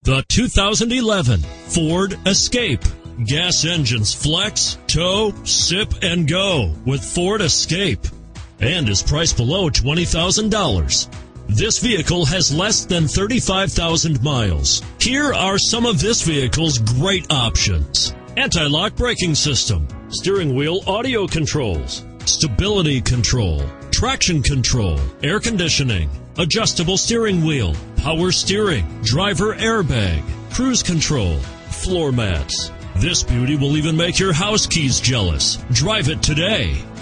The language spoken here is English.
The 2011 Ford Escape. Gas engines flex, tow, sip, and go with Ford Escape, and is priced below $20,000. This vehicle has less than 35,000 miles. Here are some of this vehicle's great options: anti-lock braking system, steering wheel audio controls, stability control, traction control, air conditioning, adjustable steering wheel, power steering, driver airbag, cruise control, floor mats. This beauty will even make your house keys jealous. Drive it today.